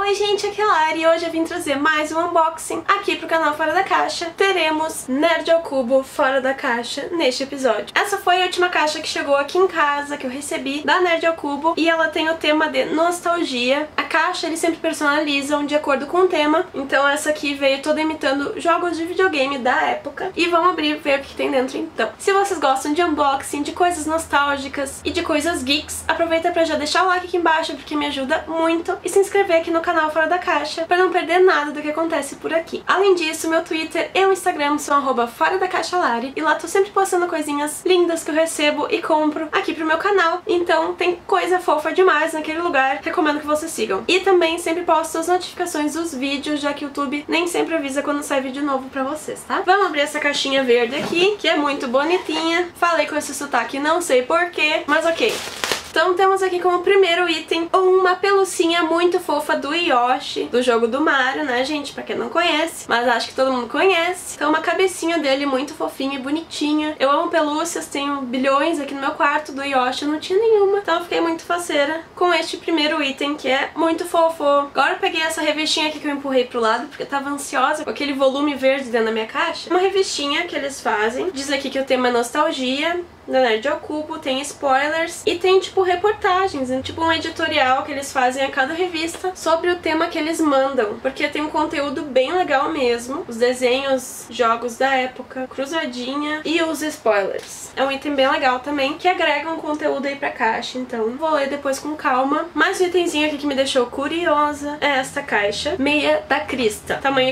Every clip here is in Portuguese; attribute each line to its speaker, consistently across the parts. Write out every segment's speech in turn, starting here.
Speaker 1: Oi gente, aqui é a Lari e hoje eu vim trazer mais um unboxing aqui pro canal Fora da Caixa. Teremos Nerd ao Cubo Fora da Caixa neste episódio. Essa foi a última caixa que chegou aqui em casa, que eu recebi da Nerd ao Cubo, e ela tem o tema de nostalgia. A caixa eles sempre personalizam de acordo com o tema, então essa aqui veio toda imitando jogos de videogame da época. E vamos abrir e ver o que tem dentro então. Se vocês gostam de unboxing, de coisas nostálgicas e de coisas geeks, aproveita pra já deixar o like aqui embaixo porque me ajuda muito, e se inscrever aqui no canal Fora da Caixa pra não perder nada do que acontece por aqui. Além disso, meu Twitter e o Instagram são @ForaDaCaixaLari, e lá tô sempre postando coisinhas lindas que eu recebo e compro aqui pro meu canal, então tem coisa fofa demais naquele lugar, recomendo que vocês sigam. E também sempre posto as notificações dos vídeos, já que o YouTube nem sempre avisa quando sai vídeo novo pra vocês, tá? Vamos abrir essa caixinha verde aqui, que é muito bonitinha. Falei com esse sotaque, não sei porquê, mas ok. Então temos aqui como primeiro item uma pelucinha muito fofa do Yoshi, do jogo do Mario, né gente, pra quem não conhece, mas acho que todo mundo conhece. Então uma cabecinha dele muito fofinha e bonitinha. Eu amo pelúcias, tenho bilhões aqui no meu quarto. Do Yoshi eu não tinha nenhuma, então eu fiquei muito faceira com este primeiro item, que é muito fofo. Agora eu peguei essa revistinha aqui que eu empurrei pro lado, porque eu tava ansiosa com aquele volume verde dentro da minha caixa. Uma revistinha que eles fazem, diz aqui que o tema é nostalgia, da Nerd ao Cubo, tem spoilers e tem tipo reportagens, tipo um editorial que eles fazem a cada revista sobre o tema que eles mandam, porque tem um conteúdo bem legal mesmo, os desenhos, jogos da época, cruzadinha e os spoilers. É um item bem legal também, que agrega um conteúdo aí pra caixa, então vou ler depois com calma. Mais um itemzinho aqui que me deixou curiosa é esta caixa, meia da Krista, tamanho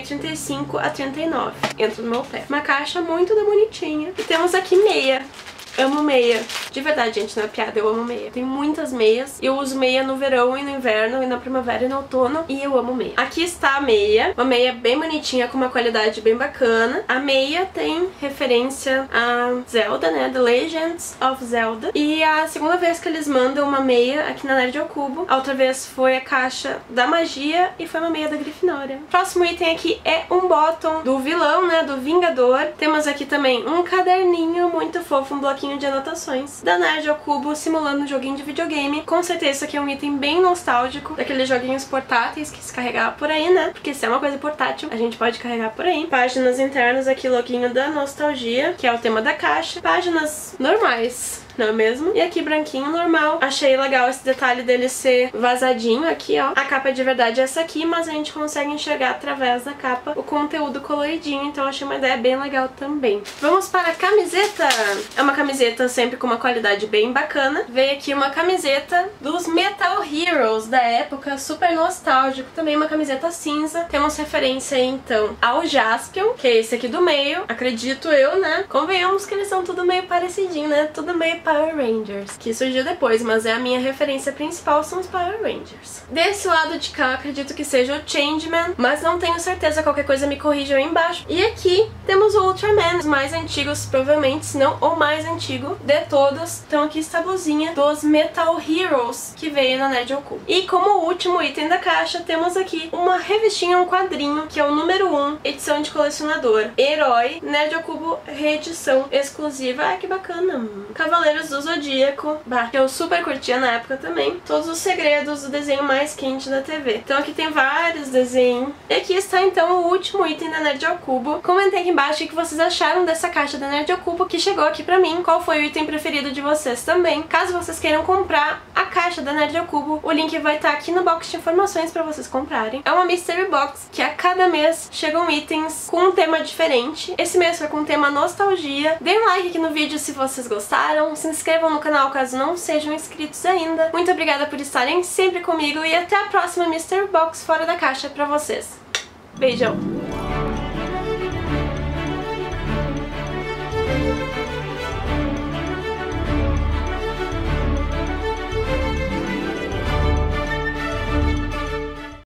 Speaker 1: 35x39, entra no meu pé. Uma caixa muito bonitinha. E temos aqui meia. Amo meia. De verdade, gente, não é piada, eu amo meia. Tem muitas meias. Eu uso meia no verão e no inverno, e na primavera e no outono, e eu amo meia. Aqui está a meia. Uma meia bem bonitinha, com uma qualidade bem bacana. A meia tem referência a Zelda, né? The Legends of Zelda. E a segunda vez que eles mandam uma meia aqui na Nerd ao Cubo. A outra vez foi a caixa da magia e foi uma meia da Grifinória. Próximo item aqui é um bottom do vilão, né? Do Vingador. Temos aqui também um caderninho muito fofo, um bloquinho de anotações da Nerd ao Cubo, simulando um joguinho de videogame. Com certeza isso aqui é um item bem nostálgico, daqueles joguinhos portáteis que se carregava por aí, né? Porque se é uma coisa portátil, a gente pode carregar por aí. Páginas internas aqui, loginho da nostalgia, que é o tema da caixa. Páginas normais, não é mesmo? E aqui branquinho, normal. Achei legal esse detalhe dele ser vazadinho aqui, ó. A capa de verdade é essa aqui, mas a gente consegue enxergar através da capa o conteúdo coloridinho, então achei uma ideia bem legal também. Vamos para a camiseta! É uma camiseta sempre com uma qualidade bem bacana. Veio aqui uma camiseta dos Metal Heroes da época, super nostálgico. Também uma camiseta cinza. Temos referência aí, então, ao Jaspion, que é esse aqui do meio. Acredito eu, né? Convenhamos que eles são tudo meio parecidinho, né? Tudo meio Power Rangers, que surgiu depois, mas é a minha referência principal, são os Power Rangers. Desse lado de cá, acredito que seja o Changeman, mas não tenho certeza, qualquer coisa me corrijam aí embaixo. E aqui temos o Ultraman, os mais antigos, provavelmente, se não o mais antigo de todos. Então aqui está a blusinha dos Metal Heroes, que veio na Nerd ao Cubo. E como último item da caixa, temos aqui uma revistinha, um quadrinho, que é o número 1, edição de colecionador, Herói, Nerd ao Cubo, reedição exclusiva. Ai, que bacana! Cavaleiros do Zodíaco, que eu super curtia na época também. Todos os segredos do desenho mais quente da TV. Então aqui tem vários desenhos. E aqui está então o último item da Nerd ao Cubo. Comentei aqui embaixo o que vocês acharam dessa caixa da Nerd ao Cubo que chegou aqui pra mim. Qual foi o item preferido de vocês também. Caso vocês queiram comprar a caixa da Nerd ao Cubo, o link vai estar aqui no box de informações pra vocês comprarem. É uma mystery box que a cada mês chegam itens com um tema diferente. Esse mês foi com o tema nostalgia. Deem um like aqui no vídeo se vocês gostaram. Se inscrevam no canal caso não sejam inscritos ainda. Muito obrigada por estarem sempre comigo e até a próxima mystery box Fora da Caixa pra vocês. Beijão!